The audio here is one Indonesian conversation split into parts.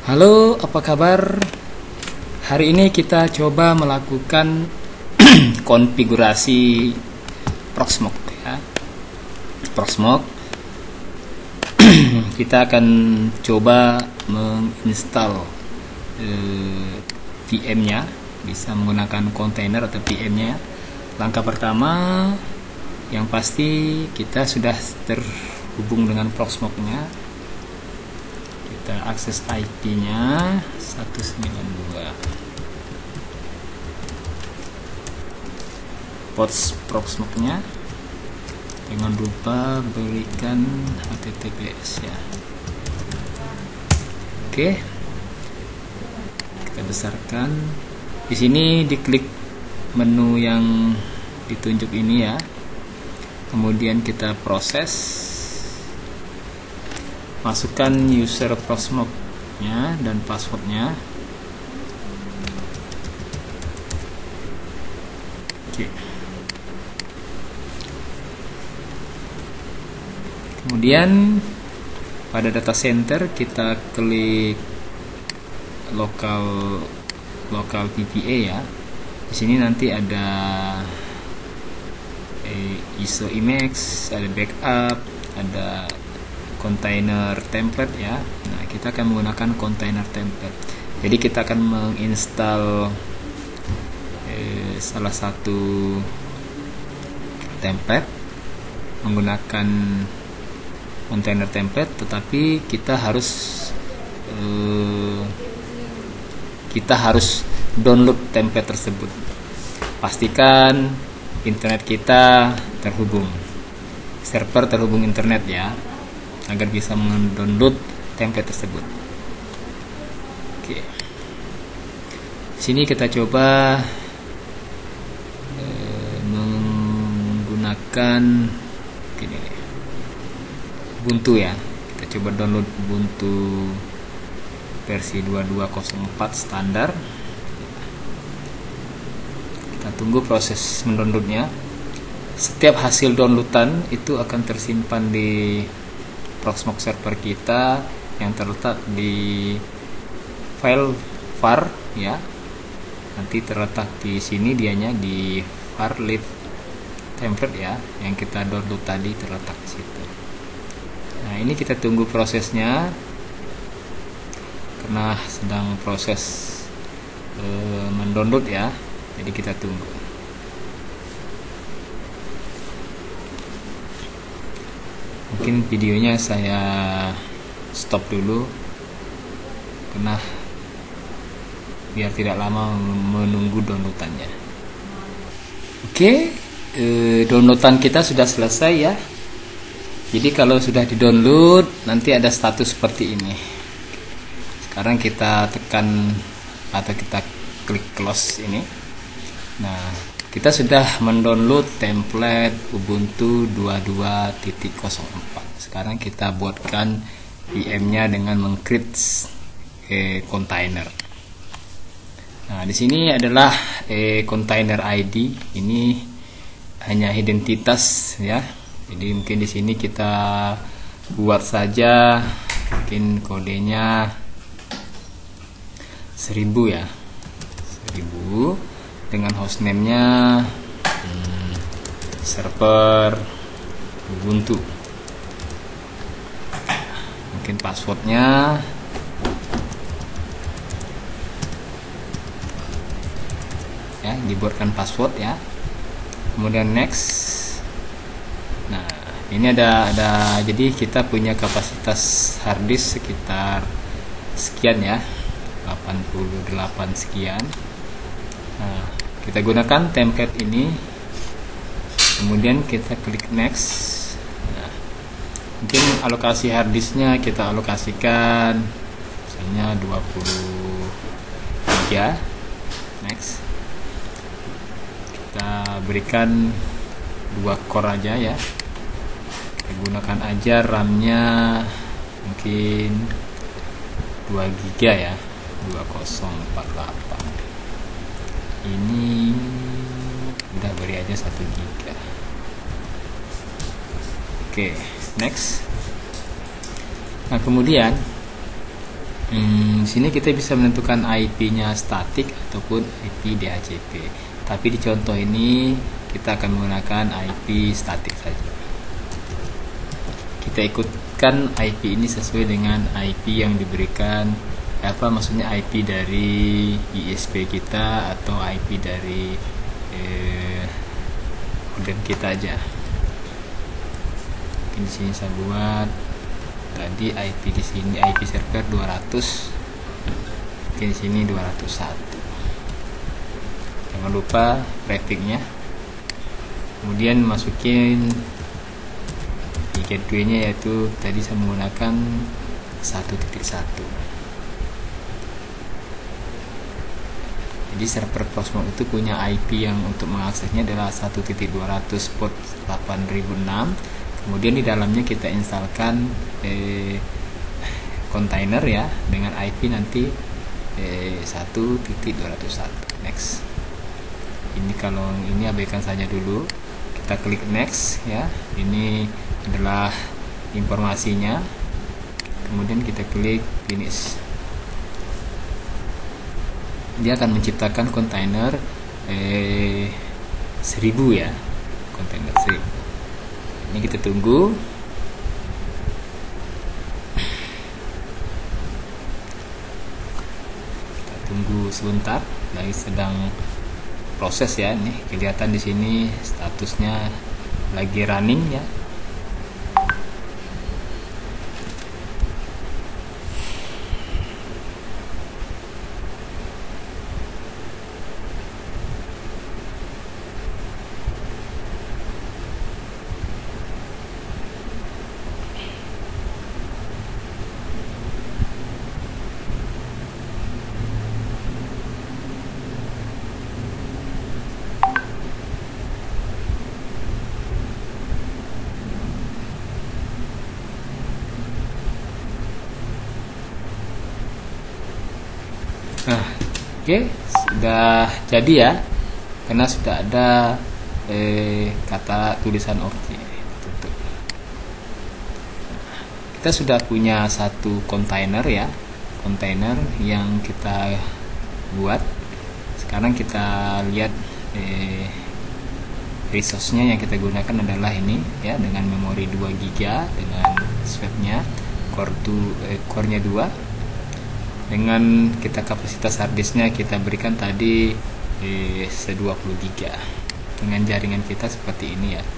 Halo, apa kabar? Hari ini kita coba melakukan konfigurasi Proxmox ya. Proxmox. Kita akan coba menginstal VM-nya, bisa menggunakan kontainer atau VM-nya. Langkah pertama, yang pasti kita sudah terhubung dengan Proxmox-nya. Kita akses IP-nya 192. Port Proxmox-nya jangan lupa berikan HTTPS ya. Oke, kita besarkan. Di sini diklik menu yang ditunjuk ini ya. Kemudian kita proses. Masukkan user Proxmox-nya dan passwordnya. Oke. Kemudian pada data center kita klik local VPA ya. Di sini nanti ada ISO image, ada backup, ada container template ya. Nah, kita akan menggunakan container template. Jadi kita akan menginstal salah satu template menggunakan container template, tetapi kita harus download template tersebut. Pastikan internet kita terhubung, server terhubung internet ya, agar bisa mendownload template tersebut. Oke. Sini kita coba menggunakan Ubuntu ya. Kita coba download Ubuntu versi 2204 standar. Kita tunggu proses mendownloadnya. Setiap hasil downloadan itu akan tersimpan di Proxmox server kita yang terletak di file var ya. Nanti terletak di sini dianya di var lib template ya, yang kita download tadi terletak di situ. Nah, ini kita tunggu prosesnya karena sedang proses mendownload ya. Jadi kita tunggu. Mungkin videonya saya stop dulu karena biar tidak lama menunggu downloadannya. Oke, downloadan kita sudah selesai ya. Jadi kalau sudah di-download nanti ada status seperti ini. Sekarang kita tekan atau kita klik close ini. Nah, kita sudah mendownload template Ubuntu 22.04. Sekarang kita buatkan VM-nya dengan meng-create container. Nah, di sini adalah container ID. Ini hanya identitas ya. Jadi mungkin di sini kita buat saja, mungkin kodenya 1000 ya. 1000 dengan hostname-nya server Ubuntu. Mungkin passwordnya ya, dibuatkan password ya. Kemudian next. Nah, ini ada jadi kita punya kapasitas harddisk sekitar sekian ya, 88 sekian. Nah, kita gunakan template ini, kemudian kita klik next. Nah, mungkin alokasi harddisknya kita alokasikan misalnya 23. Next, kita berikan 2 core aja ya. Kita gunakan aja RAM-nya mungkin 2 GB ya, 2048. Ini udah beri aja 1 GB. Oke, next. Nah, kemudian Di sini kita bisa menentukan IP-nya statik ataupun IP DHCP. Tapi di contoh ini kita akan menggunakan IP statik saja. Kita ikutkan IP ini sesuai dengan IP yang diberikan, maksudnya IP dari ISP kita atau IP dari modem kita aja. Di sini saya buat tadi IP di sini IP server 200, di sini 201. Jangan lupa prefixnya. Kemudian masukin di gateway-nya, yaitu tadi saya menggunakan 1.1. Jadi server Proxmox itu punya IP yang untuk mengaksesnya adalah 1.200 port 8006. Kemudian di dalamnya kita instalkan kontainer ya dengan IP nanti 1.201. Next. Ini kalau ini abaikan saja dulu. Kita klik next ya. Ini adalah informasinya. Kemudian kita klik finish. Dia akan menciptakan kontainer 1000 ya. Kontainer 1000. Ini kita tunggu. Kita tunggu sebentar, lagi sedang proses ya. Nih kelihatan di sini statusnya lagi running ya. Nah, oke, sudah jadi ya, karena sudah ada kata tulisan oke. Tutup. Kita sudah punya satu kontainer ya, kontainer yang kita buat. Sekarang kita lihat resource-nya yang kita gunakan adalah ini ya, dengan memori 2 GB dengan swap-nya core-nya 2. Dengan kita kapasitas harddisknya kita berikan tadi 20 GB. Dengan jaringan kita seperti ini ya.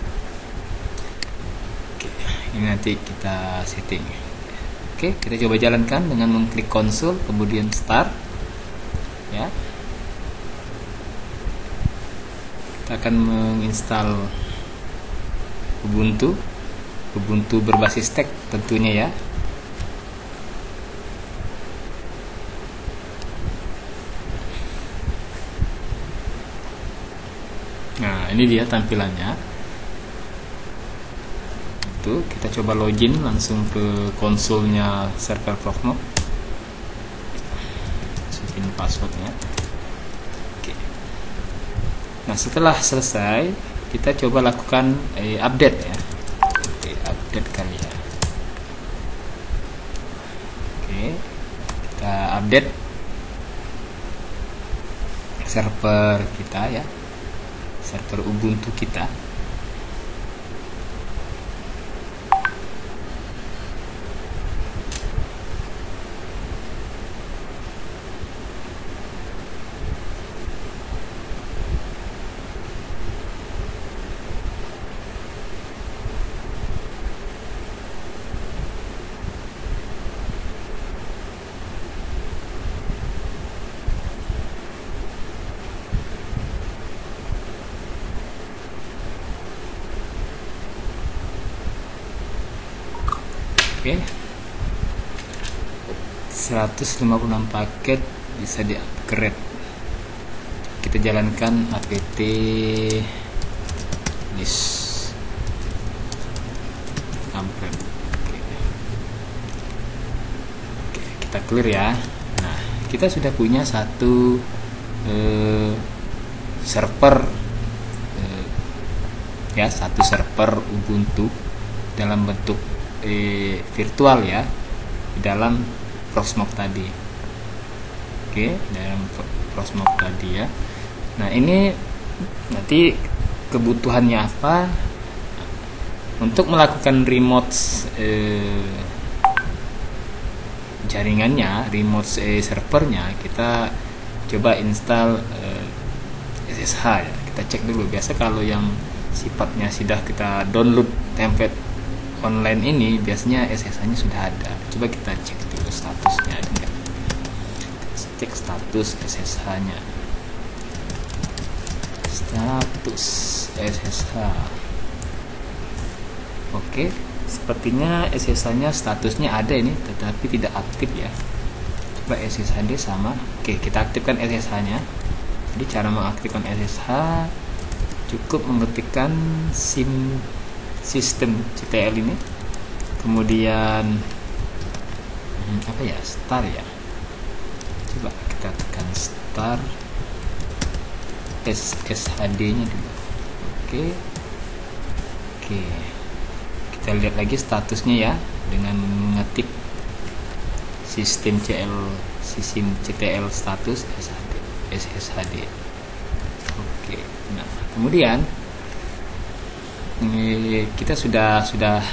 Oke, ini nanti kita setting. Oke, kita coba jalankan dengan mengklik konsol kemudian start ya. Kita akan menginstal Ubuntu berbasis TeX tentunya ya. Nah, ini dia tampilannya. Itu kita coba login langsung ke konsolnya server Proxmox. Masukin passwordnya. Oke. Nah, setelah selesai, kita coba lakukan update ya. Oke, update kali ya. Oke, kita update server kita ya. Server Ubuntu kita. Oke, 156 paket bisa di upgrade. Kita jalankan apt list upgrade. Oke, kita clear ya. Nah, kita sudah punya satu server ya, satu server Ubuntu dalam bentuk virtual ya, di dalam Proxmox tadi. Oke, dalam Proxmox tadi ya. Nah, ini nanti kebutuhannya apa? Untuk melakukan remote jaringannya, remote servernya, kita coba install SSH ya. Kita cek dulu. Biasa kalau yang sifatnya sudah kita download template online ini, biasanya SSH-nya sudah ada. Coba kita cek dulu statusnya ada nggak. Cek status SSH-nya. Status SSH. Oke, sepertinya SSH-nya statusnya ada ini, tetapi tidak aktif ya. Coba SSHD sama. Oke, kita aktifkan SSH-nya. Jadi cara mengaktifkan SSH cukup mengetikkan sistem CTL ini, kemudian apa ya, start ya. Coba kita tekan start SSHD-nya dulu. Oke. Kita lihat lagi statusnya ya, dengan mengetik sistem CTL status SSHD. Oke. Nah, kemudian kita sudah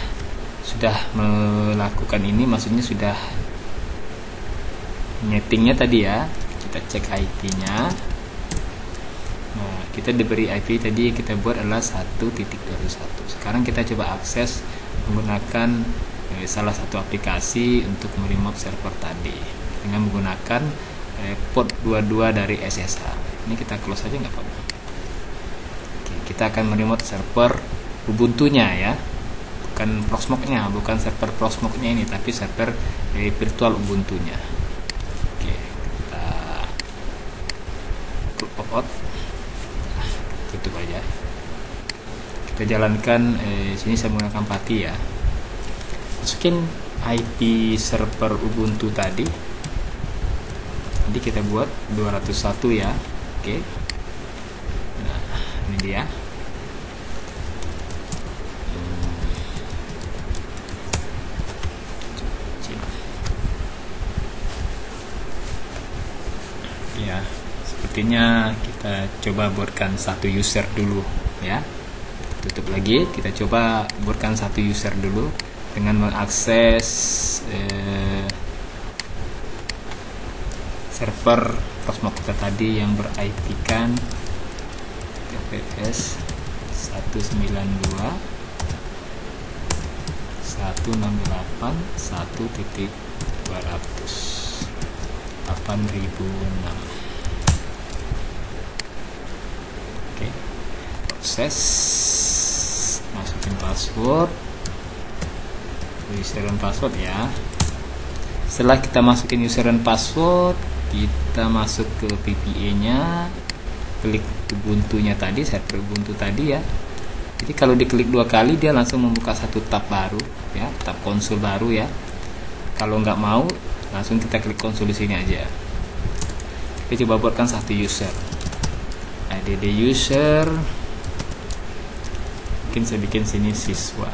melakukan ini, maksudnya sudah nyetingnya tadi ya. Kita cek IP-nya. Nah, kita diberi IP tadi kita buat adalah 1.21. Sekarang kita coba akses menggunakan salah satu aplikasi untuk meremote server tadi dengan menggunakan port 22 dari SSH. Ini kita close aja nggak apa-apa. Oke, kita akan meremote server Ubuntu-nya ya, bukan Proxmox-nya, bukan server Proxmox-nya ini, tapi server virtual Ubuntu-nya. Oke, kita log out, tutup aja. Kita jalankan sini saya menggunakan PATI ya. Masukin IP server Ubuntu tadi. Nanti kita buat 201 ya. Oke. Nah, ini dia. Ya, sepertinya kita coba buatkan satu user dulu ya. Tutup lagi, kita coba buatkan satu user dulu dengan mengakses server Proxmox kita tadi yang ber-IP-kan TPS 192.168.200.8006. Oke, proses masukin password, user dan password ya. Setelah kita masukin user dan password, kita masuk ke VPA-nya, klik Ubuntu-nya tadi, server Ubuntu tadi ya. Jadi kalau diklik 2 kali dia langsung membuka satu tab baru ya, tab konsul baru ya. Kalau nggak mau, langsung kita klik konsul di sini aja. Kita coba buatkan satu user. Add user. Mungkin saya bikin sini siswa.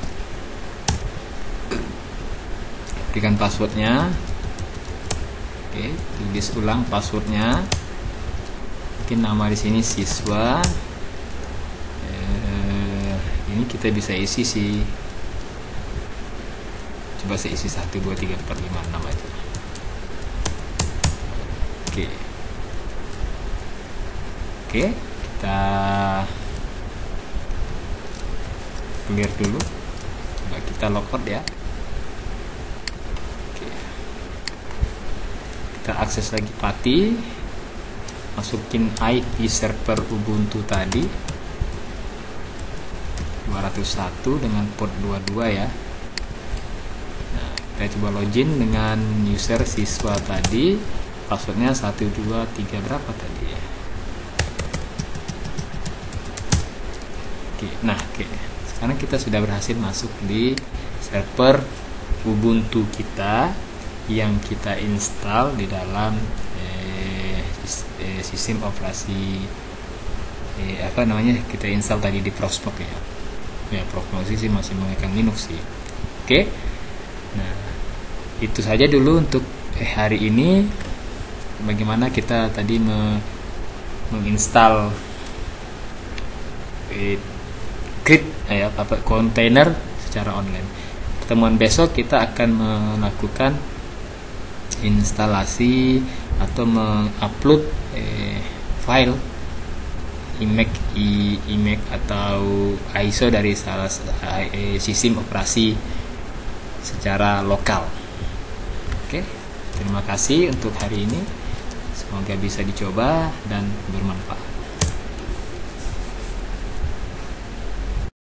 Berikan passwordnya. Oke, tulis ulang passwordnya. Mungkin nama di sini siswa. Ini kita bisa isi sih. Coba saya isi 1, 2, 3, 4, 5, 6 aja. Oke. Kita clear dulu. Coba kita logout ya. Kita akses lagi PATI, masukin IP server Ubuntu tadi 201 dengan port 22 ya. Nah, kita coba login dengan user siswa tadi, passwordnya 123 berapa tadi ya. Oke. Sekarang kita sudah berhasil masuk di server Ubuntu kita yang kita install di dalam sistem operasi kita install tadi di Proxmox ya. Proxmox sih masih menggunakan Linux sih. Oke. Nah, itu saja dulu untuk hari ini bagaimana kita tadi menginstal kontainer secara online. Pertemuan besok kita akan melakukan instalasi atau mengupload file IMEC atau ISO dari salah sistem operasi secara lokal. Oke, terima kasih untuk hari ini. Semoga bisa dicoba dan bermanfaat.